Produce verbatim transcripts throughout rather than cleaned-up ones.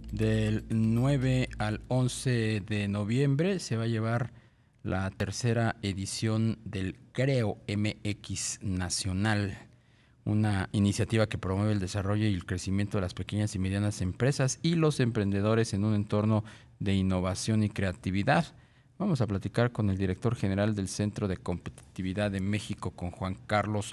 Del nueve al once de noviembre se va a llevar la tercera edición del Creo M X Nacional, una iniciativa que promueve el desarrollo y el crecimiento de las pequeñas y medianas empresas y los emprendedores en un entorno de innovación y creatividad. Vamos a platicar con el director general del Centro de Competitividad de México, con Juan Carlos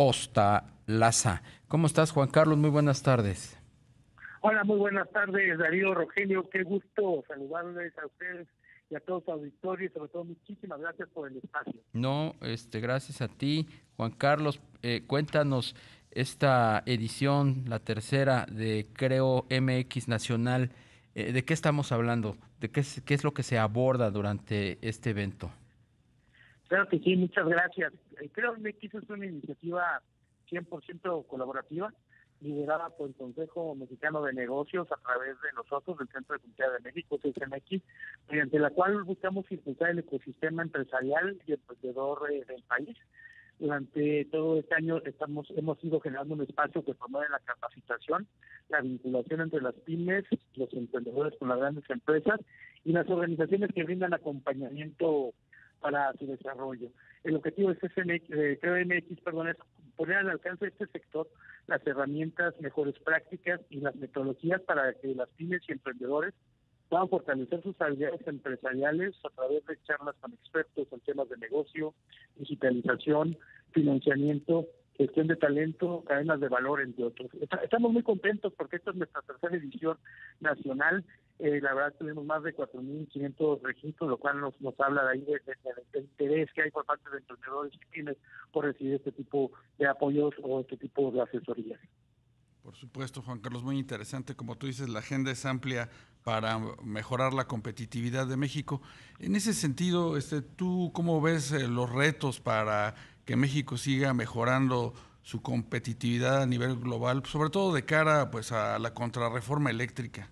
Ostalaza. ¿Cómo estás, Juan Carlos? Muy buenas tardes. Hola, muy buenas tardes, Darío, Rogelio, qué gusto saludarles a ustedes y a todos los auditores, y sobre todo muchísimas gracias por el espacio. No, este, gracias a ti, Juan Carlos. Eh, cuéntanos esta edición, la tercera de Creo M X Nacional. Eh, ¿de qué estamos hablando? ¿De qué es, qué es lo que se aborda durante este evento? Claro que sí, muchas gracias. Eh, Creo M X es una iniciativa cien por ciento colaborativa, liderada por el Consejo Mexicano de Negocios a través de nosotros, del Centro de Competitividad de México, C C M X, mediante la cual buscamos impulsar el ecosistema empresarial y emprendedor eh, del país. Durante todo este año estamos hemos ido generando un espacio que promueve la capacitación, la vinculación entre las pymes, los emprendedores con las grandes empresas y las organizaciones que brindan acompañamiento para su desarrollo. El objetivo de C C M X, eh, Creo M X, perdón, es poner al alcance de este sector las herramientas, mejores prácticas y las metodologías para que las pymes y emprendedores puedan fortalecer sus habilidades empresariales a través de charlas con expertos en temas de negocio, digitalización, financiamiento, gestión de talento, cadenas de valor, entre otros. Estamos muy contentos porque esta es nuestra tercera edición nacional. Eh, la verdad tuvimos más de cuatro mil quinientos registros, lo cual nos, nos habla de ahí del de, de, de interés que hay por parte de emprendedores y pymes por recibir este tipo de apoyos o este tipo de asesorías. Por supuesto, Juan Carlos, muy interesante. Como tú dices, la agenda es amplia para mejorar la competitividad de México. En ese sentido, este, ¿tú cómo ves eh, los retos para que México siga mejorando su competitividad a nivel global, sobre todo de cara pues a la contrarreforma eléctrica?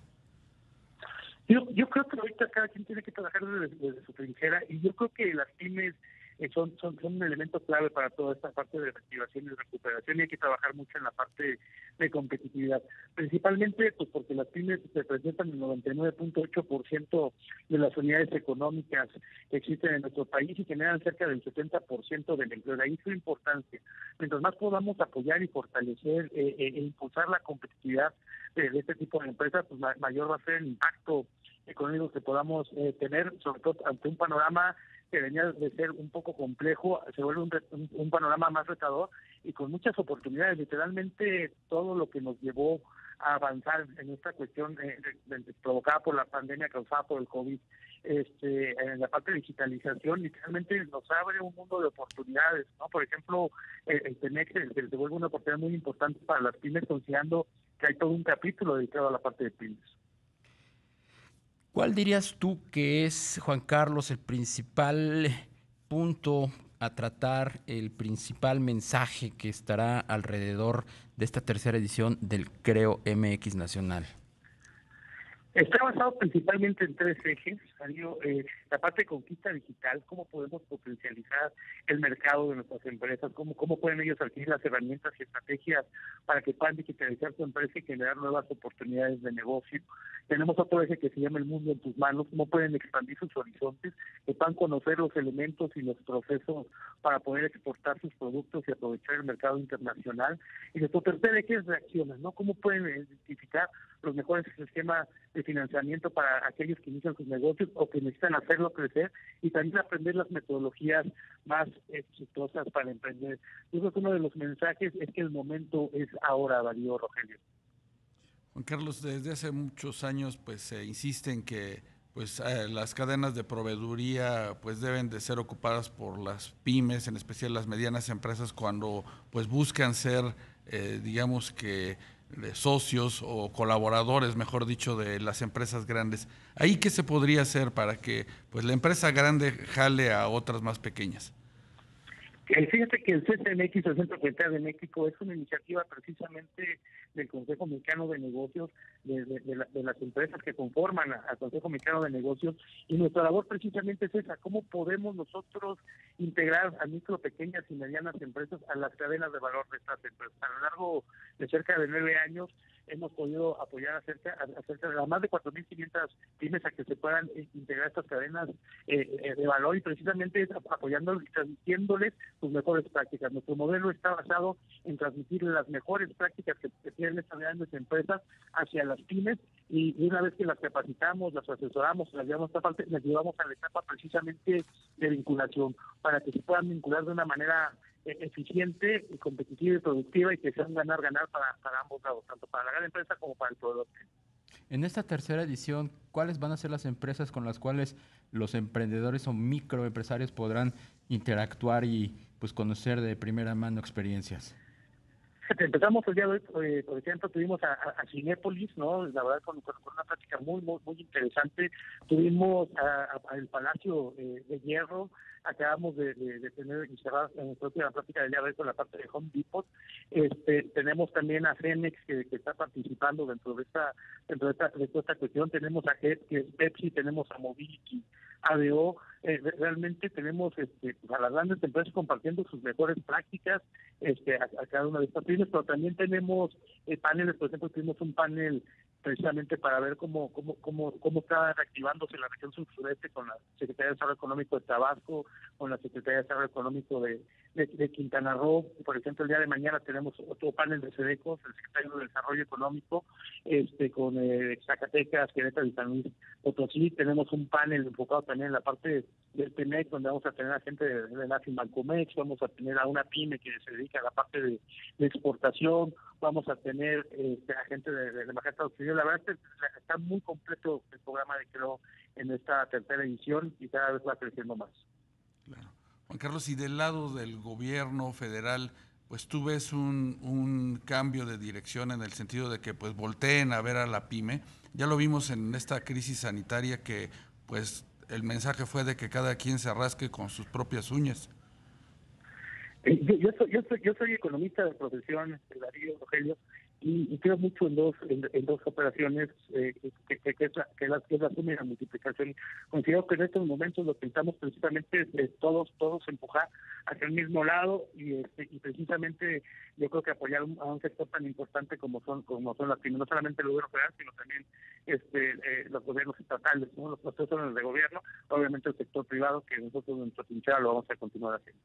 Yo, yo creo que ahorita cada quien tiene que trabajar desde, desde su trinchera y yo creo que las pymes eh, son, son, son un elemento clave para toda esta parte de reactivación y recuperación y hay que trabajar mucho en la parte de competitividad. Principalmente pues porque las pymes representan el noventa y nueve punto ocho por ciento de las unidades económicas que existen en nuestro país y generan cerca del setenta por ciento del empleo. De ahí su importancia. Mientras más podamos apoyar y fortalecer eh, eh, e impulsar la competitividad de, de este tipo de empresas, pues ma- mayor va a ser el impacto económicos que podamos eh, tener, sobre todo ante un panorama que venía de ser un poco complejo, se vuelve un, un, un panorama más retador y con muchas oportunidades. Literalmente todo lo que nos llevó a avanzar en esta cuestión eh, de, de, provocada por la pandemia causada por el COVID, este, en la parte de digitalización, literalmente nos abre un mundo de oportunidades, ¿no? Por ejemplo, el, el Temex se, se vuelve una oportunidad muy importante para las pymes, considerando que hay todo un capítulo dedicado a la parte de pymes. ¿Cuál dirías tú que es, Juan Carlos, el principal punto a tratar, el principal mensaje que estará alrededor de esta tercera edición del Creo M X Nacional? Está basado principalmente en tres ejes, Darío. Eh, la parte de conquista digital, cómo podemos potencializar el mercado de nuestras empresas, cómo, cómo pueden ellos adquirir las herramientas y estrategias para que puedan digitalizar su empresa y generar nuevas oportunidades de negocio. Tenemos otro eje que se llama el mundo en tus manos, cómo pueden expandir sus horizontes, que puedan conocer los elementos y los procesos para poder exportar sus productos y aprovechar el mercado internacional. Y nuestro tercer eje es reacciones, ¿no? Cómo pueden identificar los mejores esquemas de financiamiento para aquellos que inician sus negocios o que necesitan hacerlo crecer y también aprender las metodologías más exitosas para emprender. Yo creo que uno de los mensajes es que el momento es ahora, Darío, Rogelio. Juan Carlos, desde hace muchos años pues se insiste en que pues eh, las cadenas de proveeduría pues deben de ser ocupadas por las pymes, en especial las medianas empresas cuando pues buscan ser eh, digamos que de socios o colaboradores, mejor dicho, de las empresas grandes. ¿Ahí qué se podría hacer para que pues la empresa grande jale a otras más pequeñas? Fíjate que el C C M X, el Centro de Competitividad de México, es una iniciativa precisamente del Consejo Mexicano de Negocios, de, de, de, la, de las empresas que conforman al Consejo Mexicano de Negocios, y nuestra labor precisamente es esa, cómo podemos nosotros integrar a micro, pequeñas y medianas empresas a las cadenas de valor de estas empresas. A lo largo de cerca de nueve años hemos podido apoyar a cerca, a cerca de más de cuatro mil quinientas pymes a que se puedan eh, integrar estas cadenas eh, de valor, y precisamente es apoyándolos y transmitiéndoles sus mejores prácticas. Nuestro modelo está basado en transmitir las mejores prácticas que, que tienen estas grandes empresas hacia las pymes, y, y una vez que las capacitamos, las asesoramos, las llevamos a parte, las llevamos a la etapa precisamente de vinculación, para que se puedan vincular de una manera eh, eficiente, y competitiva y productiva, y que sea un ganar-ganar para, para ambos lados, tanto para la gran empresa como para el proveedor. En esta tercera edición, ¿cuáles van a ser las empresas con las cuales los emprendedores o microempresarios podrán interactuar y pues conocer de primera mano experiencias? Empezamos el día de hoy, eh, por ejemplo, tuvimos a, a, a Cinépolis, ¿no? La verdad, con, con, con una práctica muy, muy, muy interesante. Tuvimos al Palacio eh, de Hierro, acabamos de, de, de tener y cerrar en nuestra última práctica del día de hoy con la parte de Home Depot. Este, tenemos también a Cemex, que, que está participando dentro de esta dentro de esta, de toda esta cuestión. Tenemos a Jet, que es Pepsi, tenemos a Mobility, A D O. Eh, realmente tenemos este, a las grandes empresas compartiendo sus mejores prácticas este, a, a cada una de estas pymes, pero también tenemos eh, paneles. Por ejemplo, tuvimos un panel precisamente para ver cómo cómo cómo cómo está reactivándose la región sur-sureste, con la Secretaría de Desarrollo Económico de Tabasco, con la Secretaría de Desarrollo Económico de, de, de Quintana Roo. Por ejemplo, el día de mañana tenemos otro panel de SEDECOS, el Secretario de Desarrollo Económico, este con eh, Zacatecas, Querétaro y San Luis Potosí. Tenemos un panel enfocado también en la parte del Pemex, donde vamos a tener a gente de, de Nafi Malcomex, vamos a tener a una pyme que se dedica a la parte de, de exportación, vamos a tener este, a gente de, de, de Baja Estados Unidos. La verdad es que está muy completo el programa de Creo en esta tercera edición, y cada vez va creciendo más. Claro. Juan Carlos, y del lado del gobierno federal, pues tú ves un, un cambio de dirección en el sentido de que pues volteen a ver a la pyme. Ya lo vimos en esta crisis sanitaria, que pues el mensaje fue de que cada quien se rasque con sus propias uñas. Yo, yo, soy, yo, soy, yo soy economista de profesión, Darío, Rogelio, y, y creo mucho en dos en, en dos operaciones, eh, que, que, que, es la, que, la, que es la suma y la multiplicación. Considero que en estos momentos lo que estamos precisamente es de todos todos empujar hacia el mismo lado, y, este, y precisamente yo creo que apoyar un, a un sector tan importante como son como son las pymes, no solamente el gobierno federal, sino también este eh, los gobiernos estatales, ¿no? Los procesos de gobierno, obviamente el sector privado, que nosotros en nuestra trinchera lo vamos a continuar haciendo.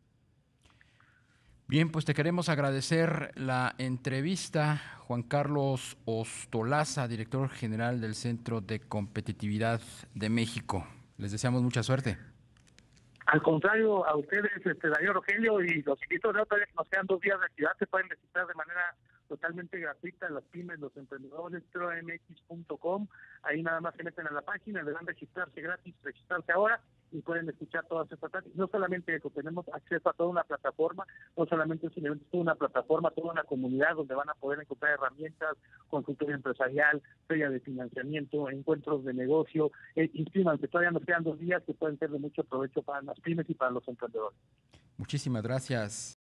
Bien, pues te queremos agradecer la entrevista, Juan Carlos Ostolaza, director general del Centro de Competitividad de México. Les deseamos mucha suerte. Al contrario, a ustedes, este, Darío, Rogelio, y los invito, ¿no? Todavía nos quedan dos días de actividad, se pueden registrar de manera totalmente gratuita las pymes, los emprendedores, creo m x punto com. Ahí nada más se meten a la página, le dan registrarse gratis, registrarse ahora, y pueden escuchar todas estas prácticas. No solamente eso, tenemos acceso a toda una plataforma, no solamente es toda una plataforma, toda una comunidad donde van a poder encontrar herramientas, consultoría empresarial, feria de financiamiento, encuentros de negocio. Eh, inscríbanse, todavía nos quedan dos días que pueden ser de mucho provecho para las pymes y para los emprendedores. Muchísimas gracias.